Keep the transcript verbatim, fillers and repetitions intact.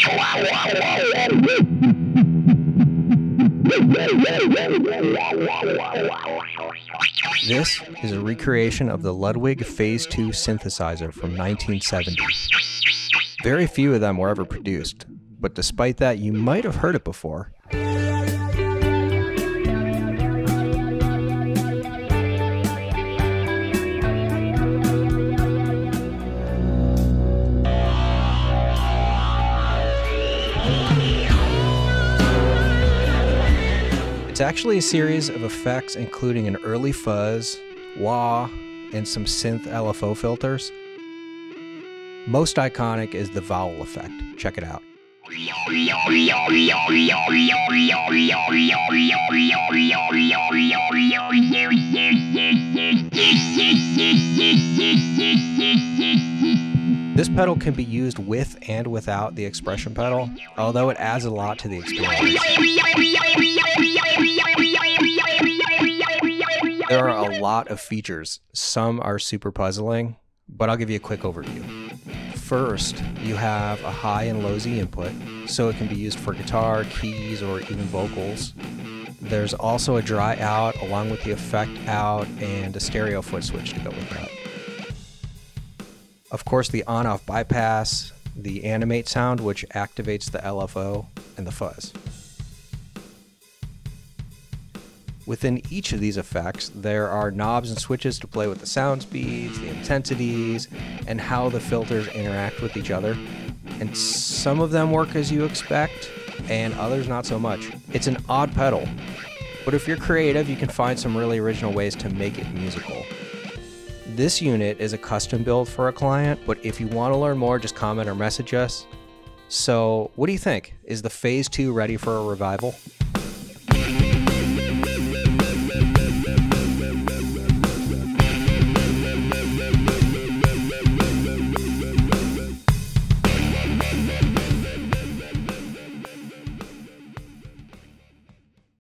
This is a recreation of the Ludwig Phase two synthesizer from nineteen seventy. Very few of them were ever produced, but despite that, you might have heard it before. It's actually a series of effects including an early fuzz, wah, and some synth L F O filters. Most iconic is the vowel effect. Check it out. This pedal can be used with and without the expression pedal, although it adds a lot to the experience. There are a lot of features. Some are super puzzling, but I'll give you a quick overview. First, you have a high and low Z input, so it can be used for guitar, keys, or even vocals. There's also a dry out along with the effect out and a stereo foot switch to go with that. Of course, the on-off bypass, the animate sound, which activates the L F O, and the fuzz. Within each of these effects, there are knobs and switches to play with the sound speeds, the intensities, and how the filters interact with each other. And some of them work as you expect, and others not so much. It's an odd pedal, but if you're creative, you can find some really original ways to make it musical. This unit is a custom build for a client, but if you want to learn more, just comment or message us. So, what do you think? Is the Phase two ready for a revival?